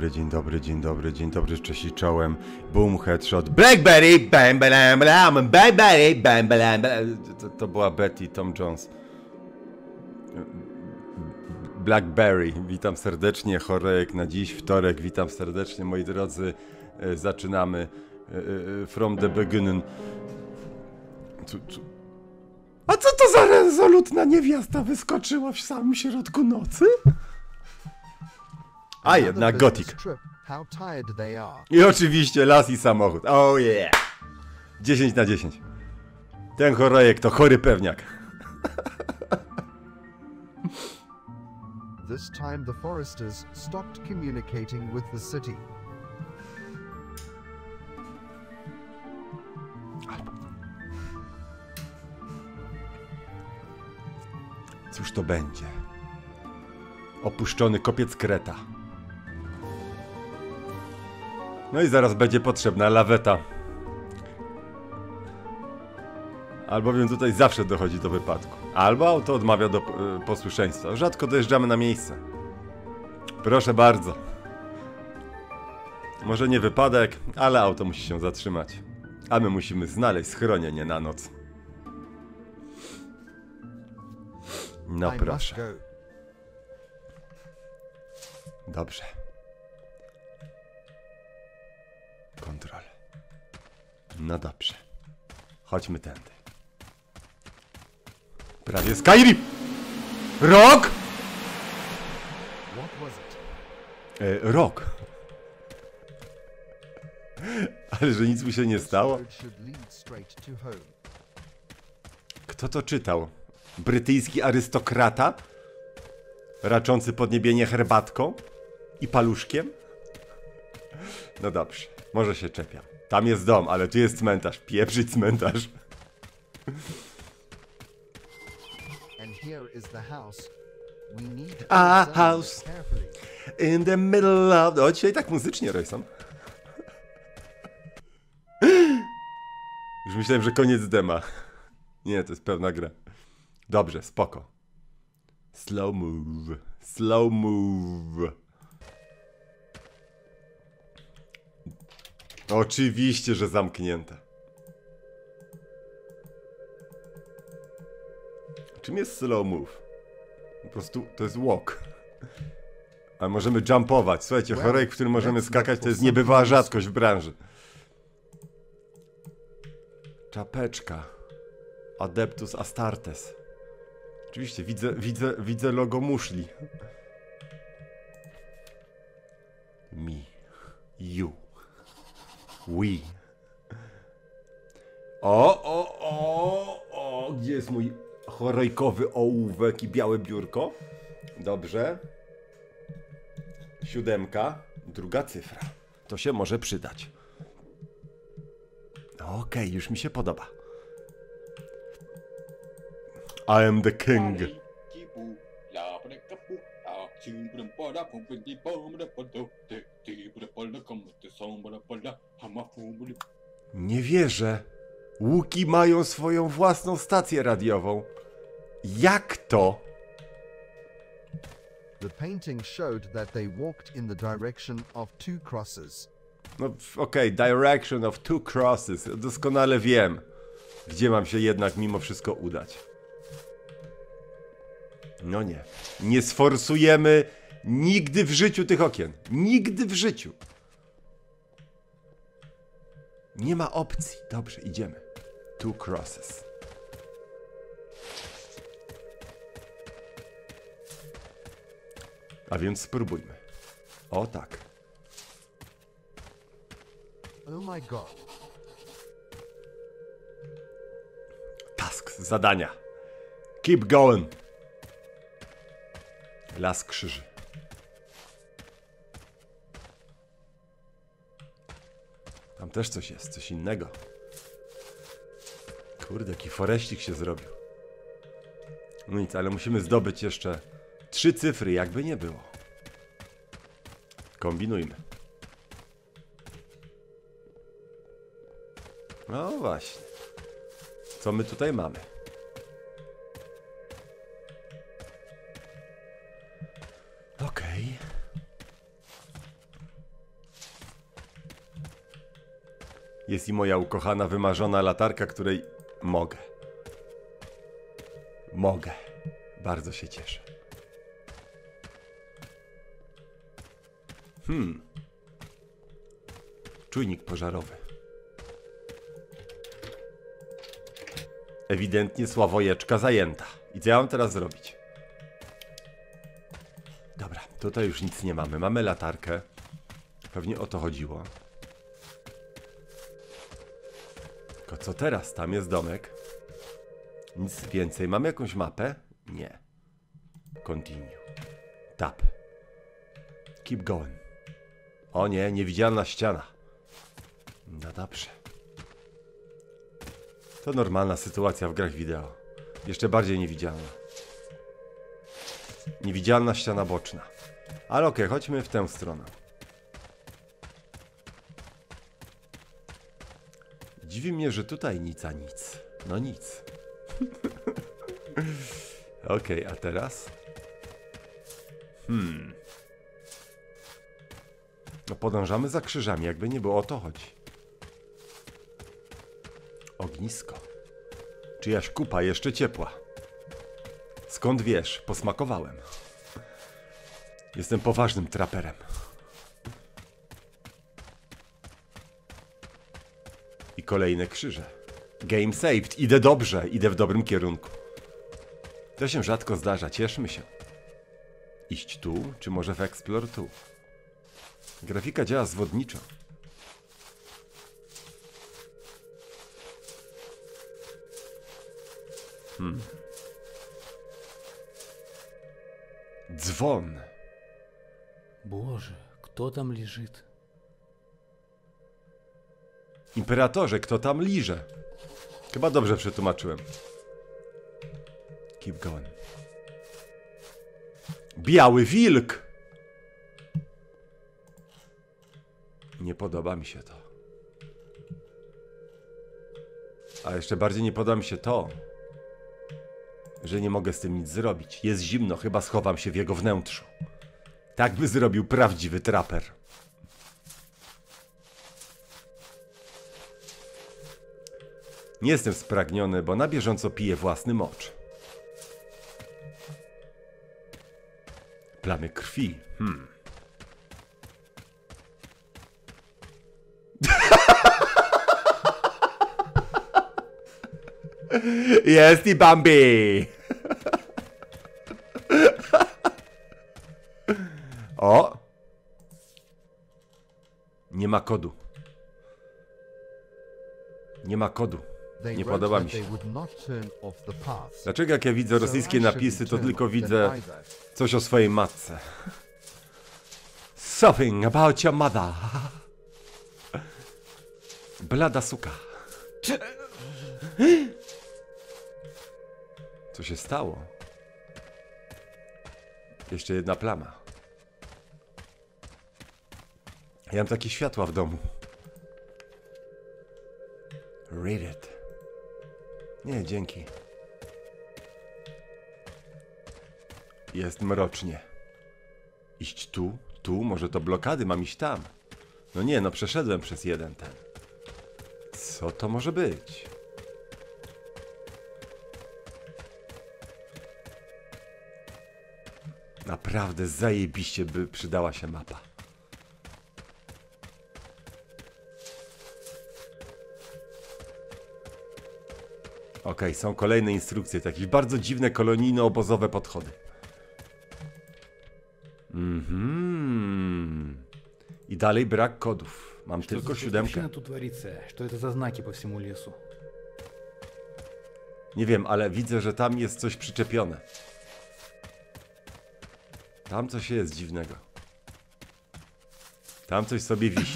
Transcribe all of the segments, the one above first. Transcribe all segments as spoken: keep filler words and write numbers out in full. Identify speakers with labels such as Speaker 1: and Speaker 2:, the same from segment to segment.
Speaker 1: dobry, dzień dobry, dzień dobry, dzień dobry, cześć czołem. Boom, headshot. Blackberry, bam, bam, bam, Blackberry, bam, bam, bam. To, to była Betty, Tom Jones. Blackberry, witam serdecznie, chorek na dziś, wtorek, witam serdecznie, moi drodzy. Zaczynamy from the beginning. A co to za rezolutna niewiasta wyskoczyła w samym środku nocy? A jednak gotik. I oczywiście las i samochód. Oh yeah. dziesięć na dziesięć. Ten chorejek to chory pewniak.
Speaker 2: This time the foresters stopped communicating with the city.
Speaker 1: Cóż to będzie? Opuszczony kopiec Kreta. No i zaraz będzie potrzebna laweta. Albowiem tutaj zawsze dochodzi do wypadku. Albo auto odmawia do y, posłuszeństwa. Rzadko dojeżdżamy na miejsce. Proszę bardzo. Może nie wypadek, ale auto musi się zatrzymać. A my musimy znaleźć schronienie na noc. No proszę. Dobrze. Kontrol. No dobrze. Chodźmy tędy. Prawie Skyrim! Rok! E, rok. Ale że nic mu się nie stało. Kto to czytał? Brytyjski arystokrata? Raczący podniebienie herbatką? I paluszkiem? No dobrze, może się czepiam. Tam jest dom, ale tu jest cmentarz. Pieprzyć cmentarz. A house in the middle of... O, dzisiaj tak muzycznie, Royson. Już myślałem, że koniec dema. Nie, to jest pełna gra. Dobrze, spoko. Slow move. Slow move. Oczywiście, że zamknięte. Czym jest slow move? Po prostu to jest walk. A możemy jumpować. Słuchajcie, chorek, w którym możemy skakać, to jest niebywała rzadkość w branży. Czapeczka. Adeptus Astartes. Oczywiście, widzę, widzę, widzę logo muszli. Me. You. We. O, o, o, o. Gdzie jest mój chorejkowy ołówek i białe biurko? Dobrze. Siódemka. Druga cyfra. To się może przydać. Okej, okay, już mi się podoba. I am the king. Nie wierzę. Łuki mają swoją własną stację radiową. Jak to?
Speaker 2: The painting showed that they walked in the direction of two crosses.
Speaker 1: No okej, okay, direction of two crosses. Doskonale wiem, gdzie mam się jednak mimo wszystko udać. No nie. Nie sforsujemy nigdy w życiu tych okien. Nigdy w życiu. Nie ma opcji. Dobrze, idziemy. Two crosses. A więc spróbujmy. O tak.
Speaker 2: Oh my god.
Speaker 1: Task, zadania. Keep going. Las krzyży. Tam też coś jest, coś innego. Kurde, jaki foreścik się zrobił. No nic, ale musimy zdobyć jeszcze trzy cyfry, jakby nie było. Kombinujmy. No właśnie. Co my tutaj mamy? Okej. Jest i moja ukochana, wymarzona latarka, której mogę. Mogę. Bardzo się cieszę. Hmm. Czujnik pożarowy. Ewidentnie Sławojeczka zajęta. I co ja mam teraz zrobić? Dobra, tutaj już nic nie mamy. Mamy latarkę. Pewnie o to chodziło. Tylko co teraz? Tam jest domek. Nic więcej. Mamy jakąś mapę? Nie. Continue. Tab. Keep going. O nie, niewidzialna ściana. No dobrze. To normalna sytuacja w grach wideo. Jeszcze bardziej niewidzialna. Niewidzialna ściana boczna. Ale okej, okay, chodźmy w tę stronę. Dziwi mnie, że tutaj nic a nic. No nic. Okej, okay, a teraz? Hmm. No podążamy za krzyżami, jakby nie było, o to chodzi. Ognisko. Czyjaś kupa jeszcze ciepła. Skąd wiesz? Posmakowałem. Jestem poważnym traperem. I kolejne krzyże. Game saved. Idę dobrze. Idę w dobrym kierunku. To się rzadko zdarza. Cieszmy się. Iść tu, czy może w Explore tu? Grafika działa zwodniczo. Hmm. Dzwon.
Speaker 3: Боже, кто там лежит?
Speaker 1: Imperatorze, kto tam liże? Chyba dobrze przetłumaczyłem. Keep going. Biały wilk! Nie podoba mi się to. A jeszcze bardziej nie podoba mi się to, że nie mogę z tym nic zrobić. Jest zimno, chyba schowam się w jego wnętrzu. Tak by zrobił prawdziwy traper. Nie jestem spragniony, bo na bieżąco piję własny mocz. Plamy krwi. Hmm. Jest i Bambi! O! Nie ma kodu. Nie ma kodu. Nie podoba mi się. Dlaczego jak ja widzę rosyjskie napisy, to tylko widzę coś o swojej matce? Something about your mother. Blada suka. Co się stało? Jeszcze jedna plama. Ja mam takie światła w domu. Read it. Nie, dzięki. Jest mrocznie. Iść tu? Tu? Może to blokady? Mam iść tam. No nie, no przeszedłem przez jeden ten. Co to może być? Naprawdę zajebiście by przydała się mapa. Okej, okay, są kolejne instrukcje, jakieś bardzo dziwne kolonijno-obozowe podchody. Mhm. I dalej brak kodów. Mam tylko siódemkę.
Speaker 3: Tu tворится? Что это за знаки по всему лесу?
Speaker 1: Nie wiem, ale widzę, że tam jest coś przyczepione. Tam coś jest dziwnego. Tam coś sobie wisi.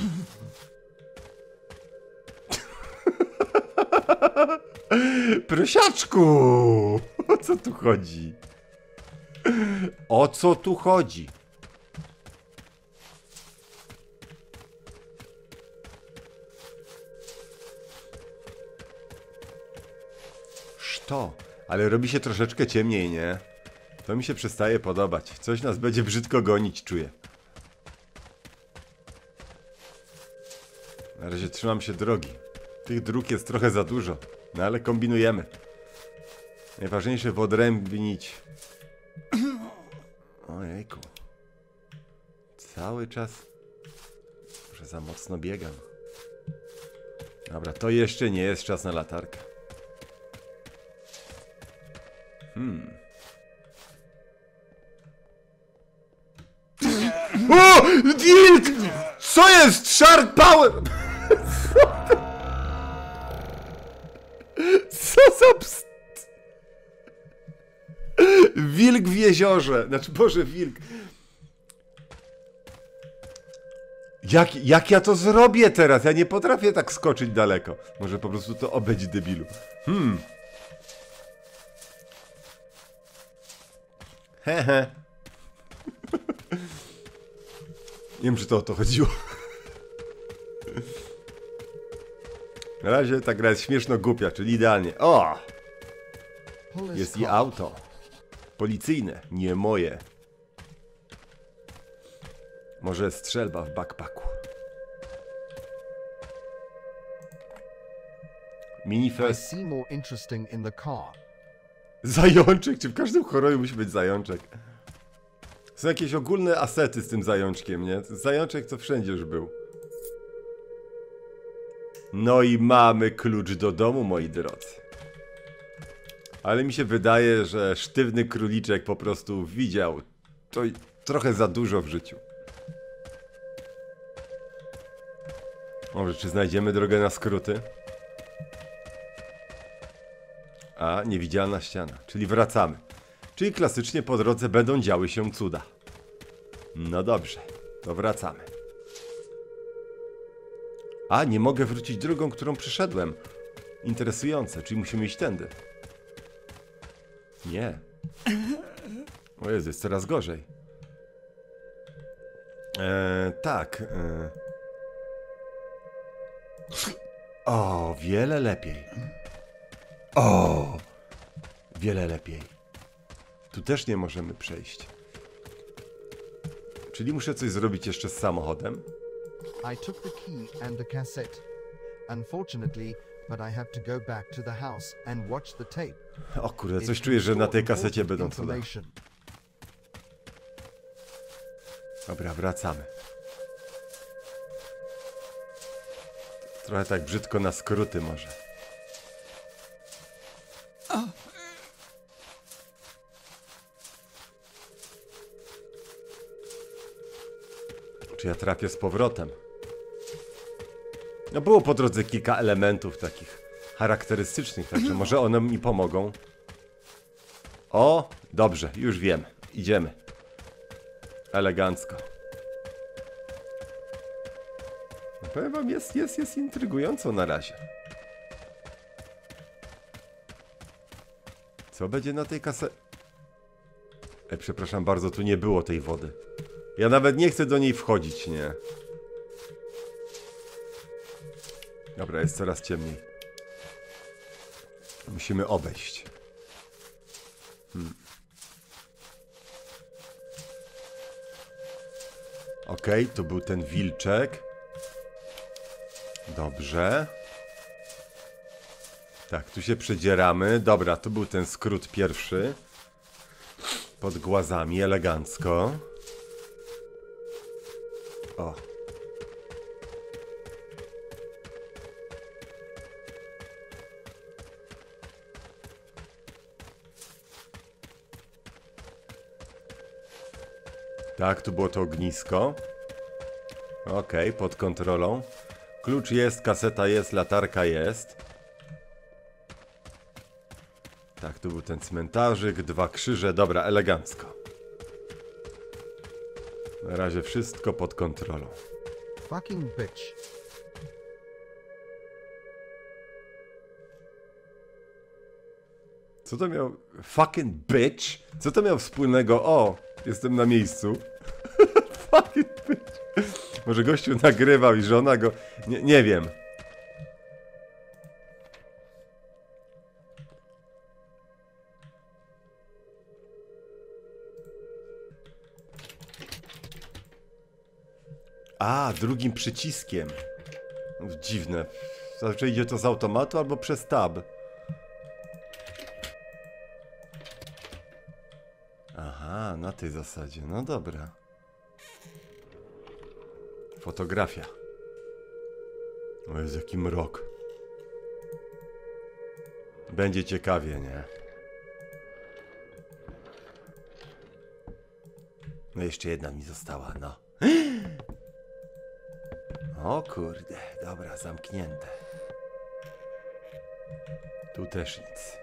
Speaker 1: Prosiaczku! O co tu chodzi? O co tu chodzi? Szto, ale robi się troszeczkę ciemniej, nie? To mi się przestaje podobać. Coś nas będzie brzydko gonić, czuję. Na razie trzymam się drogi. Tych dróg jest trochę za dużo. No ale kombinujemy. Najważniejsze wyodrębnić. Ojejku. Cały czas. Może za mocno biegam. Dobra, to jeszcze nie jest czas na latarkę. Hmm. O! Wilk! Co jest? Shark Power! Co za pst... Wilk w jeziorze. Znaczy, Boże, wilk. Jak, jak ja to zrobię teraz? Ja nie potrafię tak skoczyć daleko. Może po prostu to obejść, debilu. Hmm. Hehe. Nie wiem, czy to o to chodziło. Na razie ta gra jest śmieszno głupia, czyli idealnie. O!
Speaker 2: Police
Speaker 1: Jest i
Speaker 2: car.
Speaker 1: auto. Policyjne, nie moje. Może strzelba w backpacku.
Speaker 2: I
Speaker 1: Minifest.
Speaker 2: see more interesting in the car.
Speaker 1: Zajączek? Czy w każdym horrorze musi być zajączek? Są jakieś ogólne asety z tym zajączkiem, nie? Zajączek to wszędzie już był. No i mamy klucz do domu, moi drodzy. Ale mi się wydaje, że sztywny króliczek po prostu widział to trochę za dużo w życiu. Może czy znajdziemy drogę na skróty? A, niewidzialna ściana, czyli wracamy. Czyli klasycznie po drodze będą działy się cuda. No dobrze, to wracamy. A, nie mogę wrócić drogą, którą przyszedłem. Interesujące, czyli musimy iść tędy. Nie. O Jezu, jest coraz gorzej. Eee, tak. Eee. O, wiele lepiej. O, wiele lepiej. Tu też nie możemy przejść. Czyli muszę coś zrobić jeszcze z samochodem.
Speaker 2: I took the key and the cassette. Unfortunately, but I have to go back to the house and watch the tape.
Speaker 1: O kurde,
Speaker 2: It
Speaker 1: coś czuję, że na tej
Speaker 2: can store
Speaker 1: kasecie
Speaker 2: important
Speaker 1: będą cuda.
Speaker 2: information.
Speaker 1: Dobra, wracamy. Trochę tak brzydko na skróty może. Czy ja trafię z powrotem? No było po drodze kilka elementów takich charakterystycznych, także może one mi pomogą. O, dobrze, już wiem. Idziemy. Elegancko. No, powiem wam, jest, jest, jest intrygująco na razie. Co będzie na tej kasecie? Ej, przepraszam bardzo, tu nie było tej wody. Ja nawet nie chcę do niej wchodzić, nie? Dobra, jest coraz ciemniej. Musimy obejść. Hmm. Okej, okay, tu był ten wilczek. Dobrze. Tak, tu się przedzieramy. Dobra, tu był ten skrót pierwszy. Pod głazami, elegancko. O. Tak, tu było to ognisko. Okej, okay, pod kontrolą. Klucz jest, kaseta jest, latarka jest. Tak, tu był ten cmentarzyk, dwa krzyże, dobra, elegancko. Na razie wszystko pod kontrolą.
Speaker 2: Fucking bitch.
Speaker 1: Co to miał... Fucking bitch? Co to miał wspólnego? O, jestem na miejscu. Fucking bitch. Może gościu nagrywał i żona go... Nie, nie wiem. A, drugim przyciskiem. Dziwne. Zazwyczaj idzie to z automatu albo przez tab. Aha, na tej zasadzie. No dobra. Fotografia. O jest jaki mrok. Będzie ciekawie, nie? No jeszcze jedna mi została, no. O kurde, dobra, zamknięte. Tu też nic.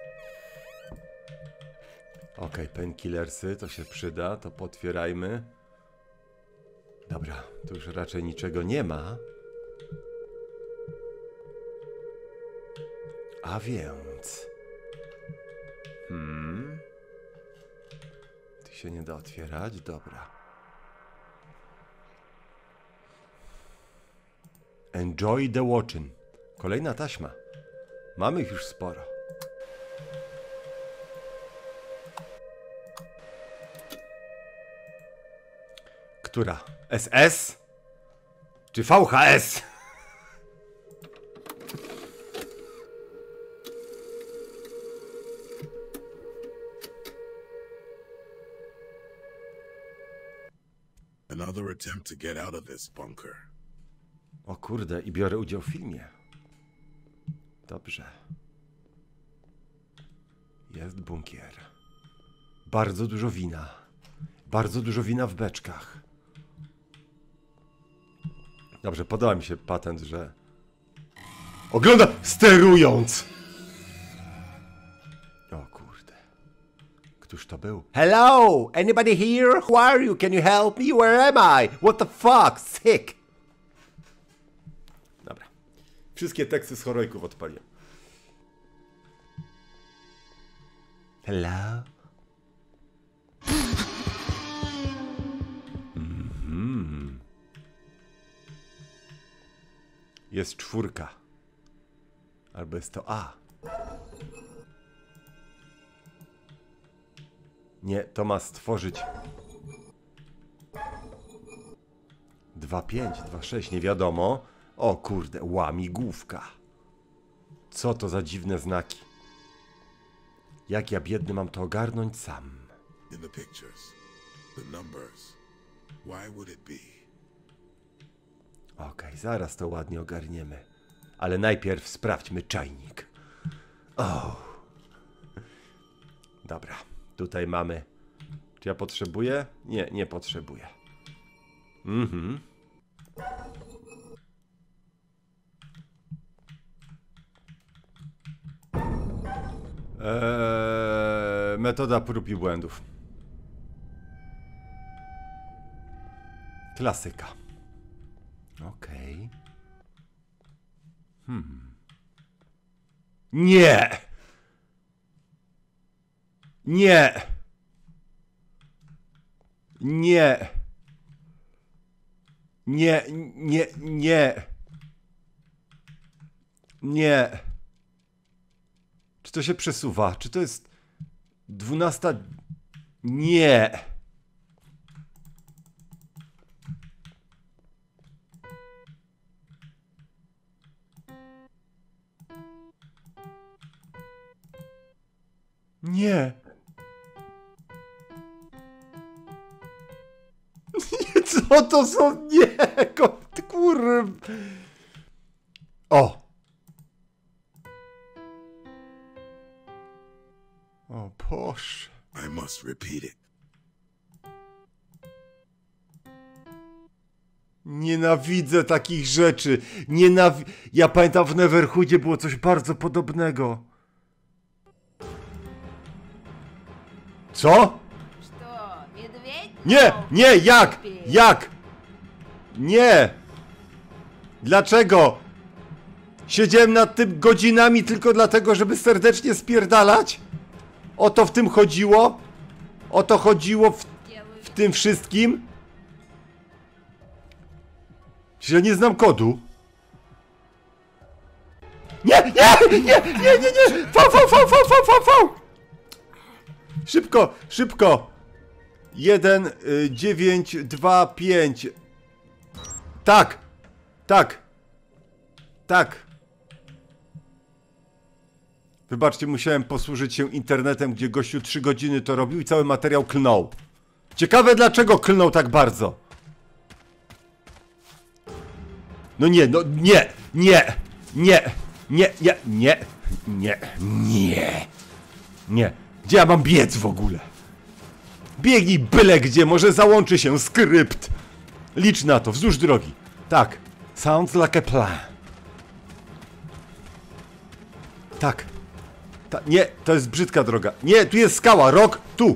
Speaker 1: Ok, painkillersy, to się przyda, to potwierajmy. Dobra, tu już raczej niczego nie ma. A więc... Hmm... Tu się nie da otwierać, dobra. Enjoy the watching. Kolejna taśma. Mamy ich już sporo. Która? S S? Czy V H S?
Speaker 4: Another attempt to get out of this bunker.
Speaker 1: O kurde, i biorę udział w filmie. Dobrze. Jest bunkier. Bardzo dużo wina. Bardzo dużo wina w beczkach. Dobrze, podoba mi się patent, że... Ogląda sterując! O kurde. Któż to był? Hello! Anybody here? Who are you? Can you help me? Where am I? What the fuck? Sick! Dobra. Wszystkie teksty z horrorków odpaliłem. Hello? Mhm. Jest czwórka. Albo jest to A. Nie, to ma stworzyć... dwa pięć, dwa sześć, nie wiadomo. O kurde, łamigłówka. Co to za dziwne znaki? Jak ja biedny mam to ogarnąć sam?
Speaker 4: In the pictures, the numbers. Why would it be?
Speaker 1: Okej, okay, zaraz to ładnie ogarniemy. Ale najpierw sprawdźmy czajnik. O. Dobra, tutaj mamy... Czy ja potrzebuję? Nie, nie potrzebuję. Mhm. Eee, metoda prób i błędów. Klasyka. Okej. Okay. Hmm. Nie! Nie! Nie! Nie, nie, nie! Nie! Czy to się przesuwa? Czy to jest dwunasta? Nie! Nie! Co to są? Nie! Kurwa! O! O Boże.
Speaker 4: I must repeat it.
Speaker 1: Nienawidzę takich rzeczy. Nienawi... Ja pamiętam, w Neverhoodzie było coś bardzo podobnego. Co? Nie! Nie! Jak? Jak? Nie! Dlaczego? Siedziałem nad tym godzinami tylko dlatego, żeby serdecznie spierdalać? O to w tym chodziło? O to chodziło w, w tym wszystkim? Że ja nie znam kodu? Nie! Nie! Nie! Nie! Nie! Nie! V! V! V! V! V! V! V! Szybko! Szybko! jeden, dziewięć, dwa, pięć. Tak! Tak! Tak! Wybaczcie, musiałem posłużyć się internetem, gdzie gościu trzy godziny to robił i cały materiał klnął. Ciekawe dlaczego klnął tak bardzo. No nie, no nie, nie, nie, nie, nie, nie, nie, nie, nie. Gdzie ja mam biec w ogóle? Biegnij byle gdzie, może załączy się skrypt. Licz na to, wzdłuż drogi. Tak, sounds like a plan. Tak. Ta, nie, to jest brzydka droga. Nie, tu jest skała, rok, tu.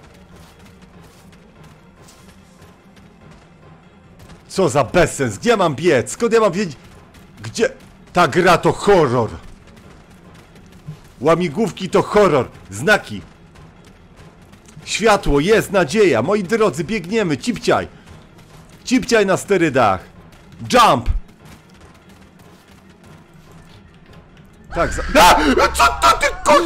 Speaker 1: Co za bezsens, gdzie ja mam biec? Skąd ja mam wiedzieć? Gdzie? Ta gra to horror. Łamigłówki to horror. Znaki. Światło, jest nadzieja. Moi drodzy, biegniemy. Cipciaj. Cipciaj na sterydach. Jump. Tak, za... A! Co to ty ko...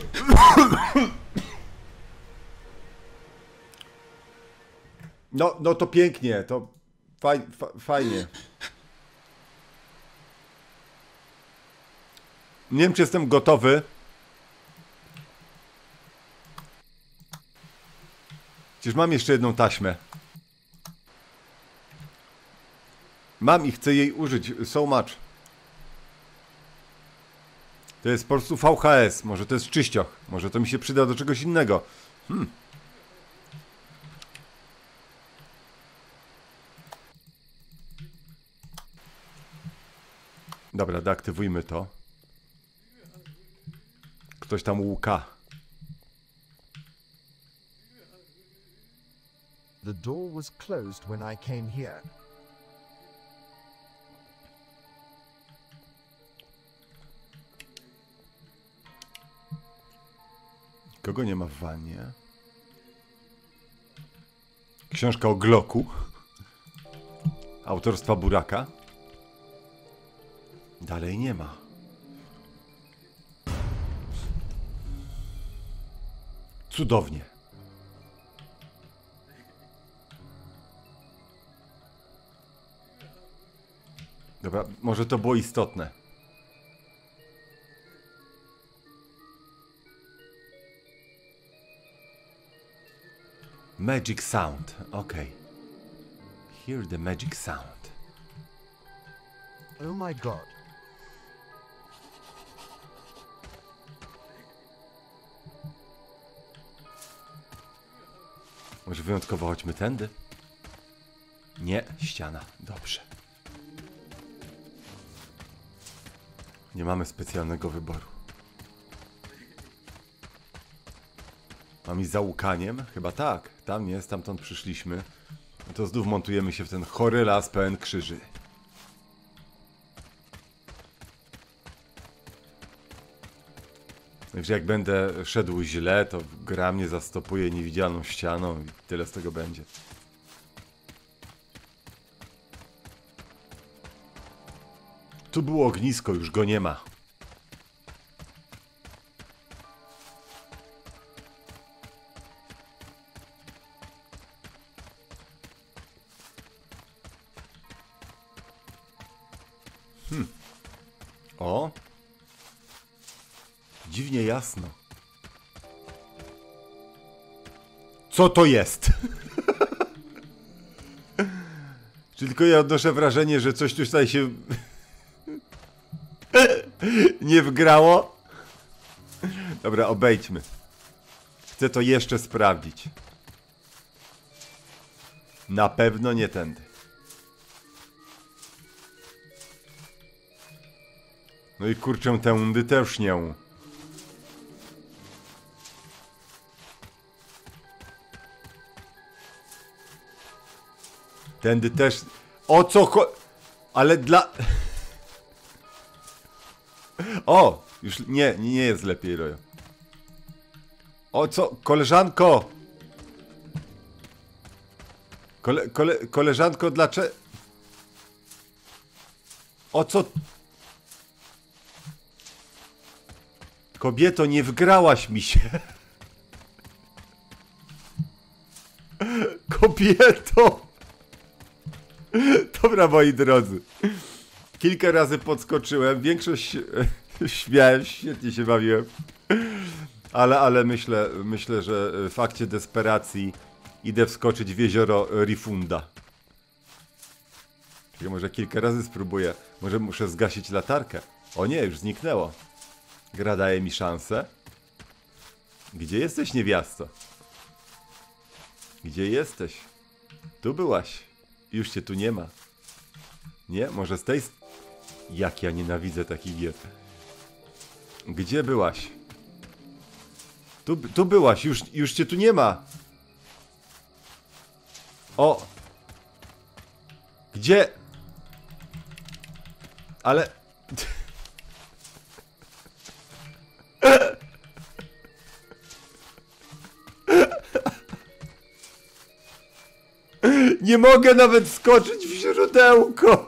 Speaker 1: No, no to pięknie, to faj, fa, fajnie. Nie wiem, czy jestem gotowy. Przecież mam jeszcze jedną taśmę. Mam i chcę jej użyć so much. To jest po prostu V H S. Może to jest czyścioch. Może to mi się przyda do czegoś innego. Hmm. Dobra, deaktywujmy to. Ktoś tam łuka.
Speaker 2: The door was closed when I came here.
Speaker 1: Kogo nie ma w wannie? Książka o Glocku. Autorstwa Buraka. Dalej nie ma. Cudownie. Dobra, może to było istotne. Magic sound, okay. Hear the magic sound.
Speaker 2: Oh my god.
Speaker 1: Może wyjątkowo chodźmy tędy? Nie, ściana. Dobrze. Nie mamy specjalnego wyboru. Mam iść za łukaniem? Chyba tak. Tam nie, stamtąd przyszliśmy. No to znów montujemy się w ten chory las pełen krzyży. Także jak będę szedł źle, to gra mnie zastopuje niewidzialną ścianą i tyle z tego będzie. Tu było ognisko, już go nie ma. Hmm. O! Dziwnie jasno. Co to jest? Czy tylko ja odnoszę wrażenie, że coś tutaj się nie wgrało? Dobra, obejdźmy. Chcę to jeszcze sprawdzić. Na pewno nie tędy. No i kurczę, tędy też nie. Tędy też... O co cho... Ale dla... O! Już nie, nie jest lepiej, Rojo. O co? Koleżanko! Kole, kole, koleżanko, dlaczego... O co... Kobieto, nie wgrałaś mi się. Kobieto! Dobra, moi drodzy. Kilka razy podskoczyłem. Większość Śmiałem, świetnie się bawiłem. Ale, ale myślę, myślę, że w akcie desperacji idę wskoczyć w jezioro Rifunda. Czyli może kilka razy spróbuję. Może muszę zgasić latarkę. O nie, już zniknęło. Gra daje mi szansę. Gdzie jesteś, niewiasto? Gdzie jesteś? Tu byłaś. Już cię tu nie ma. Nie? Może z tej... Jak ja nienawidzę takich gier. Gdzie byłaś? Tu, tu byłaś, już, już cię tu nie ma. O! Gdzie? Ale... Nie mogę nawet skoczyć w źródełko!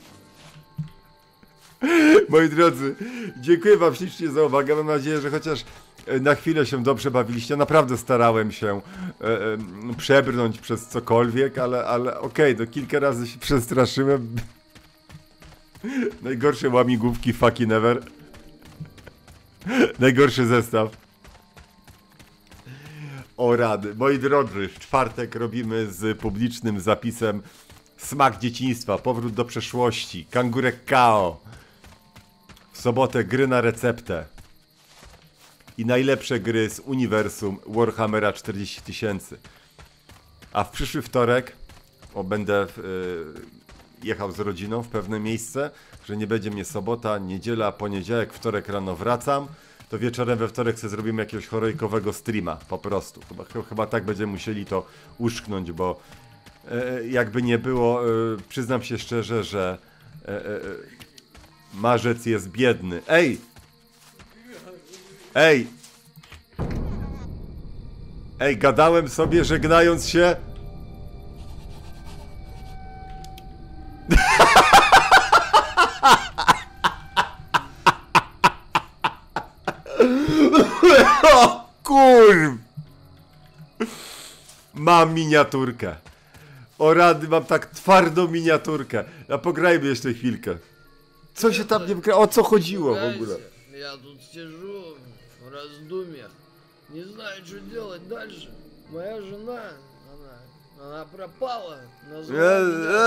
Speaker 1: Moi drodzy, dziękuję wam ślicznie za uwagę. Mam nadzieję, że chociaż na chwilę się dobrze bawiliście. Naprawdę starałem się e, e, przebrnąć przez cokolwiek, ale, ale okej, okay, no kilka razy się przestraszyłem. Najgorsze łamigłówki fucking ever. Najgorszy zestaw. O rady. Moi drodzy, w czwartek robimy z publicznym zapisem Smak dzieciństwa, powrót do przeszłości, Kangurek Kao. W sobotę gry na receptę. I najlepsze gry z uniwersum Warhammera czterdzieści tysięcy. A w przyszły wtorek o, będę yy, jechał z rodziną w pewne miejsce, że nie będzie mnie sobota, niedziela, poniedziałek, wtorek rano wracam. To wieczorem we wtorek sobie zrobimy jakiegoś heroikowego streama, po prostu. Chyba, chyba tak będziemy musieli to uszknąć, bo e, jakby nie było, e, przyznam się szczerze, że e, e, marzec jest biedny. Ej! Ej! Ej, gadałem sobie, żegnając się. O kurw! Mam miniaturkę. O rady, mam tak twardą miniaturkę. A pograjmy jeszcze chwilkę. Co się tam nie wgra... O co chodziło w ogóle?
Speaker 5: Я тут сижу в раздумьях. Не знаю, что делать дальше. Моя жена, она, она пропала. Назвала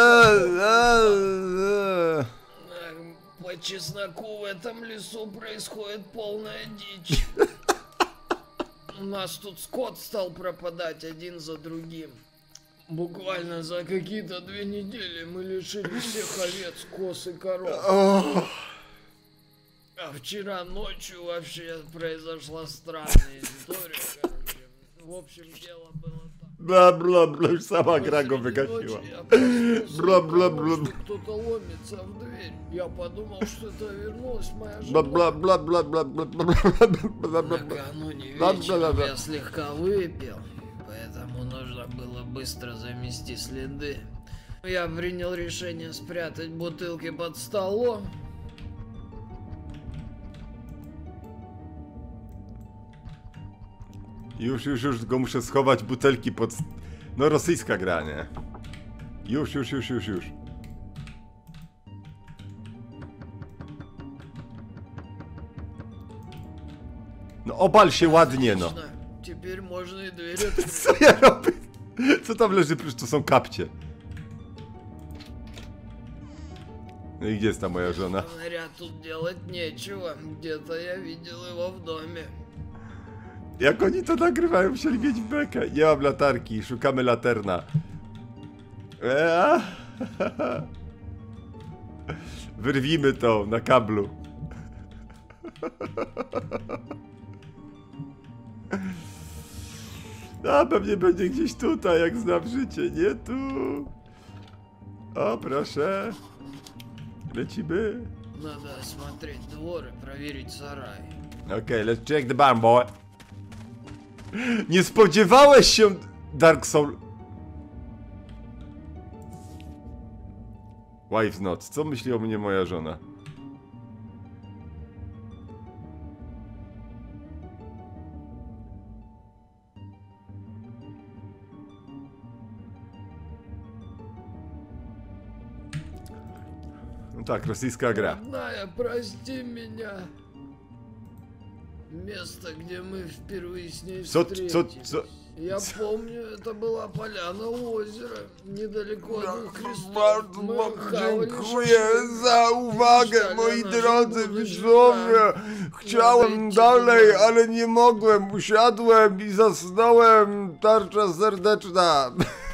Speaker 5: меня. По чесноку в этом лесу происходит полная дичь. У нас тут скот стал пропадать один за другим. Буквально за какие-то две недели мы лишились всех овец, коз и коров. А вчера ночью вообще произошла странная история, короче. В общем, дело было так.
Speaker 1: Бла-бла-бла, już sama gra go wygasiła. Бла-бла-бла.
Speaker 5: Кто-то ломится в дверь. Я подумал, что это вернулась моя жена.
Speaker 1: Бла-бла-бла-бла-бла-бла-бла-бла.
Speaker 5: Накануне вечером я слегка выпил, поэтому нужно было быстро замести следы. Я принял решение спрятать бутылки под столом.
Speaker 1: Już, już, już go muszę schować, butelki pod... No rosyjska gra, nie? Już, już, już, już, już. No obal się ładnie, no.
Speaker 5: Теперь можно и дверь открыть.
Speaker 1: Co ja robię? Co tam leży? Przecież to są kapcie. No i gdzie jest ta moja żona?
Speaker 5: Фонаря тут делать нечего. Где-то я видел его в доме.
Speaker 1: Jak oni to nagrywają, musieli mieć bekę. Nie mam latarki, szukamy laterna. Eee, wyrwimy to na kablu. A pewnie będzie gdzieś tutaj, jak znam życie, nie tu. O, proszę. Lecimy.
Speaker 5: Надо осмотреть двор и проверить сарай.
Speaker 1: Okej, okay, let's check the barn, boy. Nie spodziewałeś się, Dark Soul. Wife's Note. Co myśli o mnie moja żona? No tak, rosyjska gra.
Speaker 5: Родная, прости меня. место, где мы впервые с ней
Speaker 1: Co,
Speaker 5: встретились.
Speaker 1: co, co?
Speaker 5: Я помню, это была поляна у озера, недалеко от двух крестов.
Speaker 1: Bardzo
Speaker 5: Мы
Speaker 1: wam
Speaker 5: хавали
Speaker 1: dziękuję
Speaker 5: шашлык.
Speaker 1: za uwagę,
Speaker 5: Myślałem,
Speaker 1: moi
Speaker 5: że
Speaker 1: drodzy
Speaker 5: budy
Speaker 1: widzowie.
Speaker 5: życia.
Speaker 1: Chciałem
Speaker 5: Odejdźcie
Speaker 1: dalej,
Speaker 5: do domu.
Speaker 1: ale nie mogłem. Usiadłem i zasnąłem. Tarcza serdeczna.